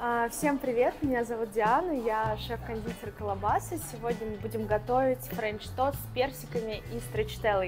Всем привет, меня зовут Диана, я шеф-кондитер Колобаса. Сегодня мы будем готовить френч-тост с персиками и строчителлой.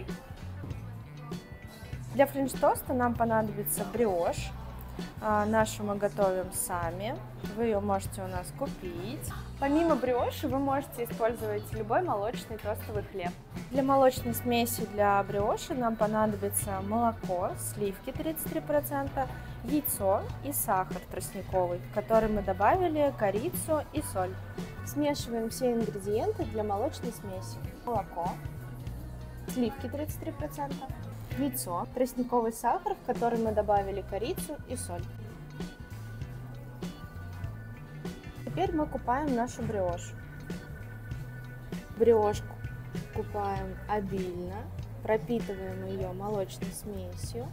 Для френч-тоста нам понадобится бриош. Нашу мы готовим сами, вы ее можете у нас купить. Помимо бриоши вы можете использовать любой молочный тостовый хлеб. Для молочной смеси для бриоши нам понадобится молоко, сливки 33%, яйцо и сахар тростниковый, в который мы добавили корицу и соль. Смешиваем все ингредиенты для молочной смеси. Молоко, сливки 33%, яйцо, тростниковый сахар, в который мы добавили корицу и соль. Теперь мы купаем нашу бриош. Бриошку купаем обильно, пропитываем ее молочной смесью.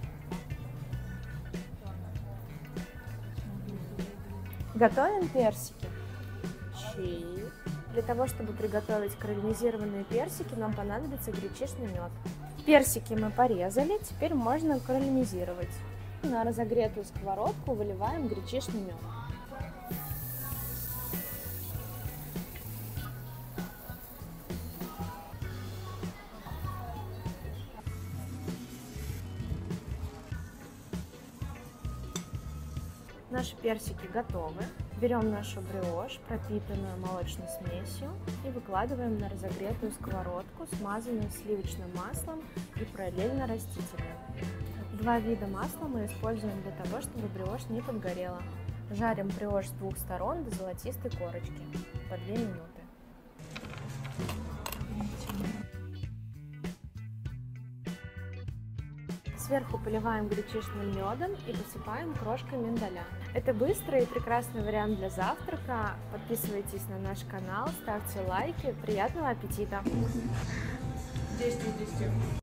Готовим персики. Чили. Для того, чтобы приготовить карамелизированные персики, нам понадобится гречишный мед. Персики мы порезали, теперь можно карамелизировать. На разогретую сковородку выливаем гречишный мед. Наши персики готовы. Берем нашу бриош, пропитанную молочной смесью, и выкладываем на разогретую сковородку, смазанную сливочным маслом и параллельно растительным. Два вида масла мы используем для того, чтобы бриош не подгорела. Жарим бриош с двух сторон до золотистой корочки по 2 минуты. Сверху поливаем гречишным медом и посыпаем крошкой миндаля. Это быстрый и прекрасный вариант для завтрака. Подписывайтесь на наш канал, ставьте лайки. Приятного аппетита! 10 из 10.